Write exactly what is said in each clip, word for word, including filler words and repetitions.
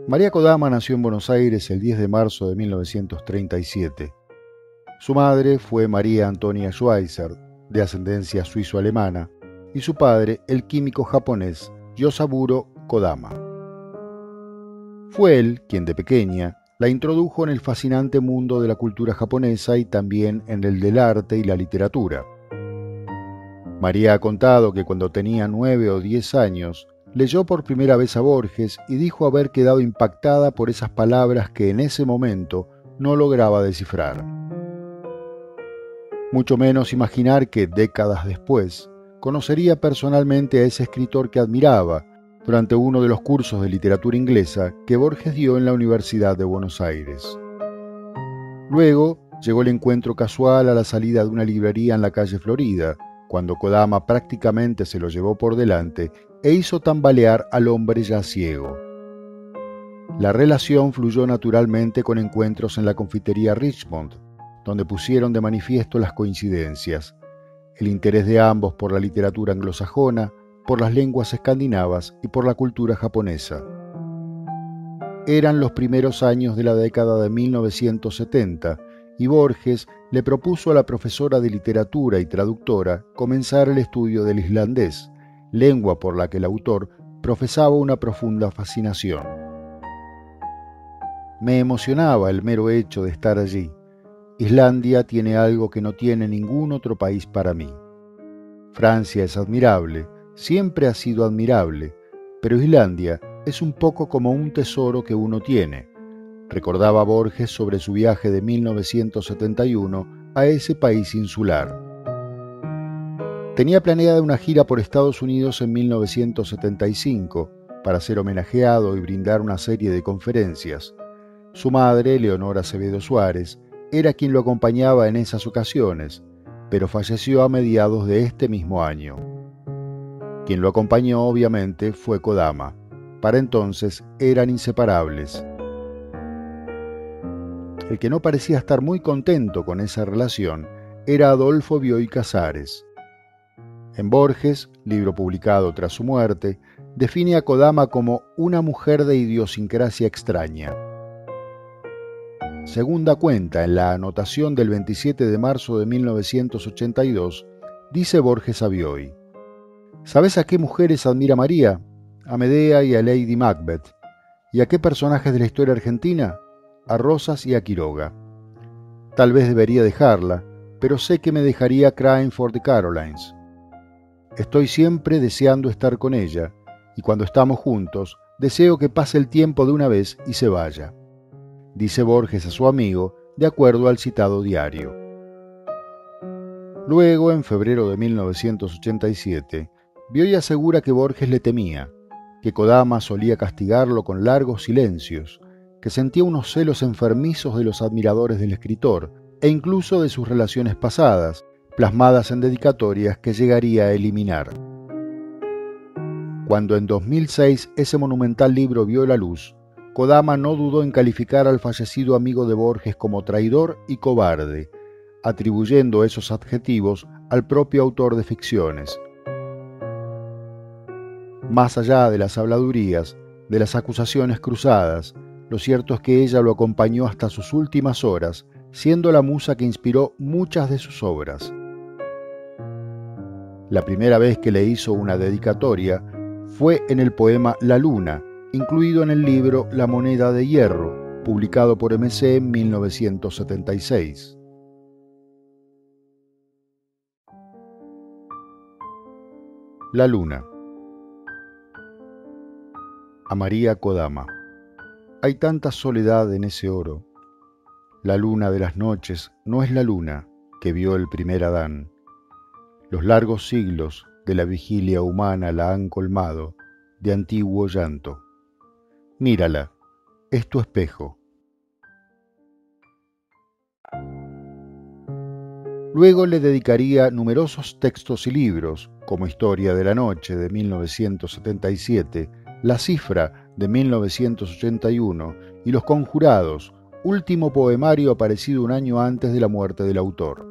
María Kodama nació en Buenos Aires el diez de marzo de mil novecientos treinta y siete. Su madre fue María Antonia Schweitzer, de ascendencia suizo-alemana, y su padre, el químico japonés Yosaburo Kodama. Fue él quien de pequeña la introdujo en el fascinante mundo de la cultura japonesa y también en el del arte y la literatura. María ha contado que cuando tenía nueve o diez años, leyó por primera vez a Borges y dijo haber quedado impactada por esas palabras que en ese momento no lograba descifrar. Mucho menos imaginar que, décadas después, conocería personalmente a ese escritor que admiraba durante uno de los cursos de literatura inglesa que Borges dio en la Universidad de Buenos Aires. Luego llegó el encuentro casual a la salida de una librería en la calle Florida, cuando Kodama prácticamente se lo llevó por delante e hizo tambalear al hombre ya ciego. La relación fluyó naturalmente con encuentros en la confitería Richmond, donde pusieron de manifiesto las coincidencias, el interés de ambos por la literatura anglosajona, por las lenguas escandinavas y por la cultura japonesa. Eran los primeros años de la década de mil novecientos setenta y Borges le propuso a la profesora de literatura y traductora comenzar el estudio del islandés, lengua por la que el autor profesaba una profunda fascinación. Me emocionaba el mero hecho de estar allí. Islandia tiene algo que no tiene ningún otro país para mí. Francia es admirable, siempre ha sido admirable, pero Islandia es un poco como un tesoro que uno tiene, recordaba Borges sobre su viaje de mil novecientos setenta y uno a ese país insular. Tenía planeada una gira por Estados Unidos en mil novecientos setenta y cinco para ser homenajeado y brindar una serie de conferencias. Su madre, Leonor Acevedo Suárez, era quien lo acompañaba en esas ocasiones, pero falleció a mediados de este mismo año. Quien lo acompañó, obviamente, fue Kodama. Para entonces eran inseparables. El que no parecía estar muy contento con esa relación era Adolfo Bioy Casares. En Borges, libro publicado tras su muerte, define a Kodama como una mujer de idiosincrasia extraña. Según da cuenta en la anotación del veintisiete de marzo de mil novecientos ochenta y dos, dice Borges a Bioy: ¿sabes a qué mujeres admira María? A Medea y a Lady Macbeth. ¿Y a qué personajes de la historia argentina? A Rosas y a Quiroga. Tal vez debería dejarla, pero sé que me dejaría Crying for the Carolines. Estoy siempre deseando estar con ella, y cuando estamos juntos, deseo que pase el tiempo de una vez y se vaya, dice Borges a su amigo, de acuerdo al citado diario. Luego, en febrero de mil novecientos ochenta y siete, Bioy asegura que Borges le temía, que Kodama solía castigarlo con largos silencios, que sentía unos celos enfermizos de los admiradores del escritor e incluso de sus relaciones pasadas, plasmadas en dedicatorias que llegaría a eliminar. Cuando en dos mil seis ese monumental libro vio la luz, Kodama no dudó en calificar al fallecido amigo de Borges como traidor y cobarde, atribuyendo esos adjetivos al propio autor de ficciones. Más allá de las habladurías, de las acusaciones cruzadas, lo cierto es que ella lo acompañó hasta sus últimas horas, siendo la musa que inspiró muchas de sus obras. La primera vez que le hizo una dedicatoria fue en el poema La Luna, incluido en el libro La moneda de hierro, publicado por M C en mil novecientos setenta y seis. La Luna. A María Kodama. Hay tanta soledad en ese oro. La luna de las noches no es la luna que vio el primer Adán. Los largos siglos de la vigilia humana la han colmado de antiguo llanto. Mírala, es tu espejo. Luego le dedicaría numerosos textos y libros, como Historia de la Noche de mil novecientos setenta y siete, La Cifra de mil novecientos ochenta y uno y Los Conjurados, último poemario aparecido un año antes de la muerte del autor.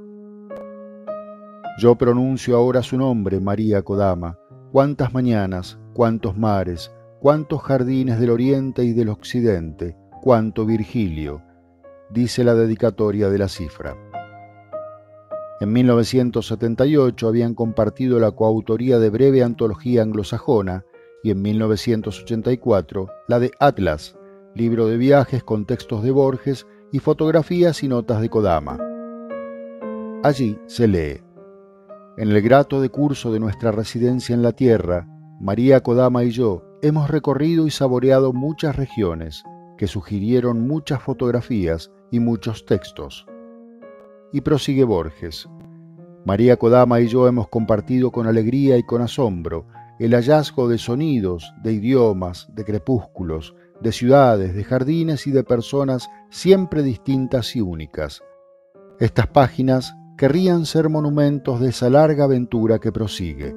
Yo pronuncio ahora su nombre, María Kodama, cuántas mañanas, cuántos mares, cuántos jardines del oriente y del occidente, cuánto Virgilio, dice la dedicatoria de la cifra. En mil novecientos setenta y ocho habían compartido la coautoría de Breve Antología Anglosajona y en mil novecientos ochenta y cuatro la de Atlas, libro de viajes con textos de Borges y fotografías y notas de Kodama. Allí se lee: en el grato decurso de nuestra residencia en la Tierra, María Kodama y yo hemos recorrido y saboreado muchas regiones que sugirieron muchas fotografías y muchos textos. Y prosigue Borges: María Kodama y yo hemos compartido con alegría y con asombro el hallazgo de sonidos, de idiomas, de crepúsculos, de ciudades, de jardines y de personas siempre distintas y únicas. Estas páginas querrían ser monumentos de esa larga aventura que prosigue.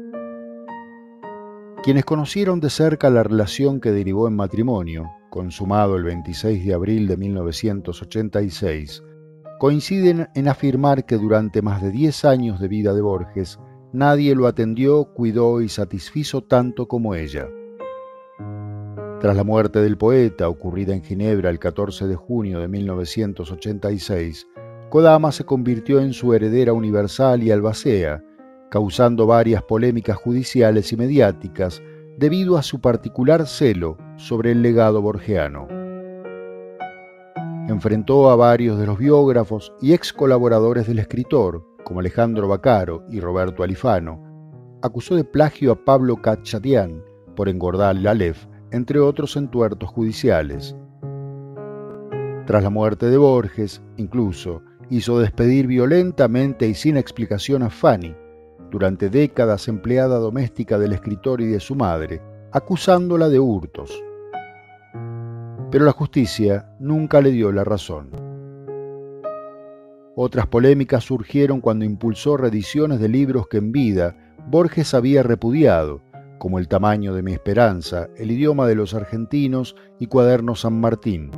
Quienes conocieron de cerca la relación que derivó en matrimonio, consumado el veintiséis de abril de mil novecientos ochenta y seis, coinciden en afirmar que durante más de diez años de vida de Borges, nadie lo atendió, cuidó y satisfizo tanto como ella. Tras la muerte del poeta, ocurrida en Ginebra el catorce de junio de mil novecientos ochenta y seis, Kodama se convirtió en su heredera universal y albacea, causando varias polémicas judiciales y mediáticas debido a su particular celo sobre el legado borgiano. Enfrentó a varios de los biógrafos y ex colaboradores del escritor, como Alejandro Baccaro y Roberto Alifano. Acusó de plagio a Pablo Khatchatian por engordar el Aleph, entre otros entuertos judiciales. Tras la muerte de Borges, incluso, hizo despedir violentamente y sin explicación a Fanny, durante décadas empleada doméstica del escritor y de su madre, acusándola de hurtos. Pero la justicia nunca le dio la razón. Otras polémicas surgieron cuando impulsó reediciones de libros que en vida Borges había repudiado, como El tamaño de mi esperanza, El idioma de los argentinos y Cuaderno San Martín.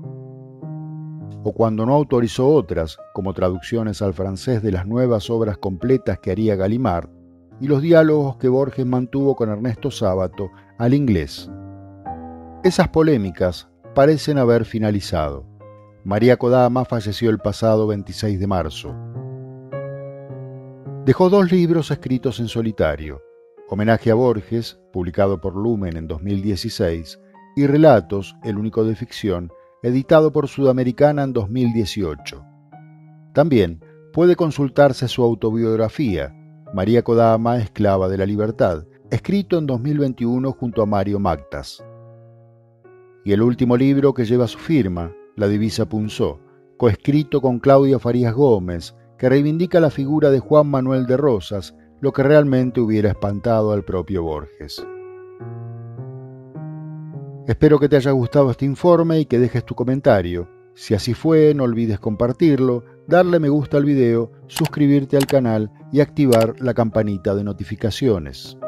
O cuando no autorizó otras, como traducciones al francés de las nuevas obras completas que haría Gallimard y los diálogos que Borges mantuvo con Ernesto Sábato al inglés. Esas polémicas parecen haber finalizado. María Kodama falleció el pasado veintiséis de marzo. Dejó dos libros escritos en solitario: Homenaje a Borges, publicado por Lumen en dos mil dieciséis, y Relatos, el único de ficción, editado por Sudamericana en dos mil dieciocho. También puede consultarse su autobiografía, María Kodama, esclava de la libertad, escrito en dos mil veintiuno junto a Mario Mactas. Y el último libro que lleva su firma, La divisa Punzó, coescrito con Claudia Farías Gómez, que reivindica la figura de Juan Manuel de Rosas, lo que realmente hubiera espantado al propio Borges. Espero que te haya gustado este informe y que dejes tu comentario. Si así fue, no olvides compartirlo, darle me gusta al video, suscribirte al canal y activar la campanita de notificaciones.